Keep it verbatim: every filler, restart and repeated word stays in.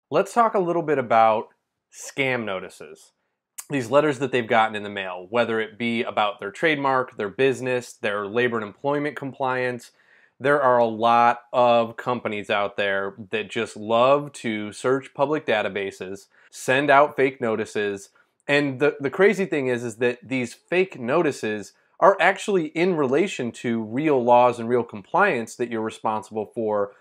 Let's talk a little bit about scam notices. These letters that they've gotten in the mail, whether it be about their trademark, their business, their labor and employment compliance. There are a lot of companies out there that just love to search public databases, send out fake notices, and the, the crazy thing is, is that these fake notices are actually in relation to real laws and real compliance that you're responsible for